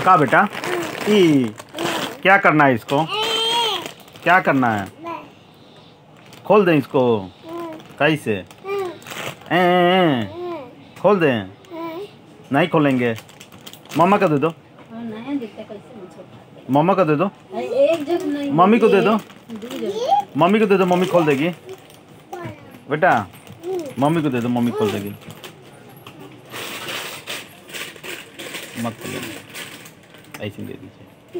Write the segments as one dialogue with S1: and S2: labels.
S1: कहा बेटा? ई क्या करना है इसको? क्या करना है? खोल दें इसको कैसे? खोल दें? नहीं खोलेंगे। मम्मा का दे दो। मम्मा का दे दो। मम्मी को दे दो। मम्मी को दे दो, मम्मी खोल देगी बेटा। मम्मी को दे दो, मम्मी खोल देगी। मत खोलिए, ऐसे दे दीजिए।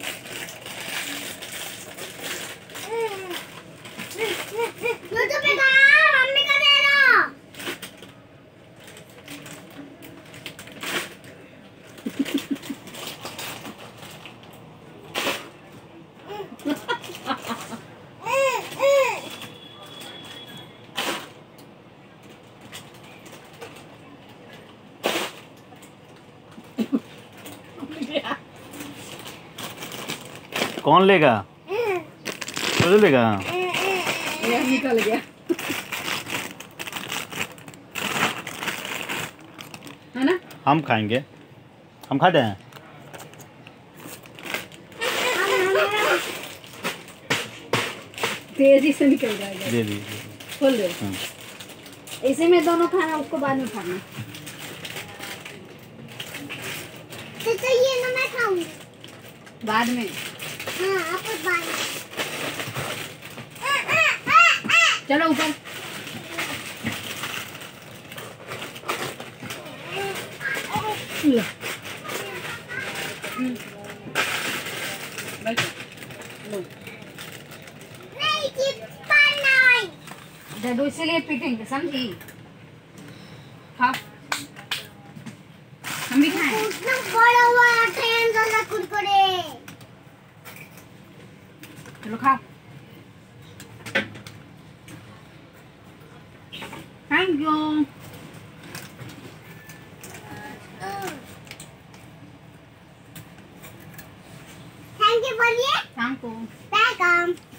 S2: मम्मी को दे दो।
S1: कौन लेगा? तो लेगा।
S3: निकल गया है ना?
S1: हम खाएंगे, हम खाते हैं।
S3: तेजी से निकल जाएगा।
S1: दे दीजिए।
S3: खोल दे। इसी में दोनों खाना, उसको बाद में खाना।
S2: तो ये ना मैं खाऊंगी
S3: बाद में।
S2: हाँ आप बाद में।
S3: चलो ऊपर।
S2: नहीं चिपका नहीं।
S3: डडू इसीलिए पीटेंगे, समझी? खाओ, हम भी खाएं।
S2: उतना बड़ा हुआ ट्रेन वाला कुरकुरे।
S3: चलो खाओ। Thank you.
S2: थैंक यू बोलिए।
S3: Thank you.
S2: वेलकम।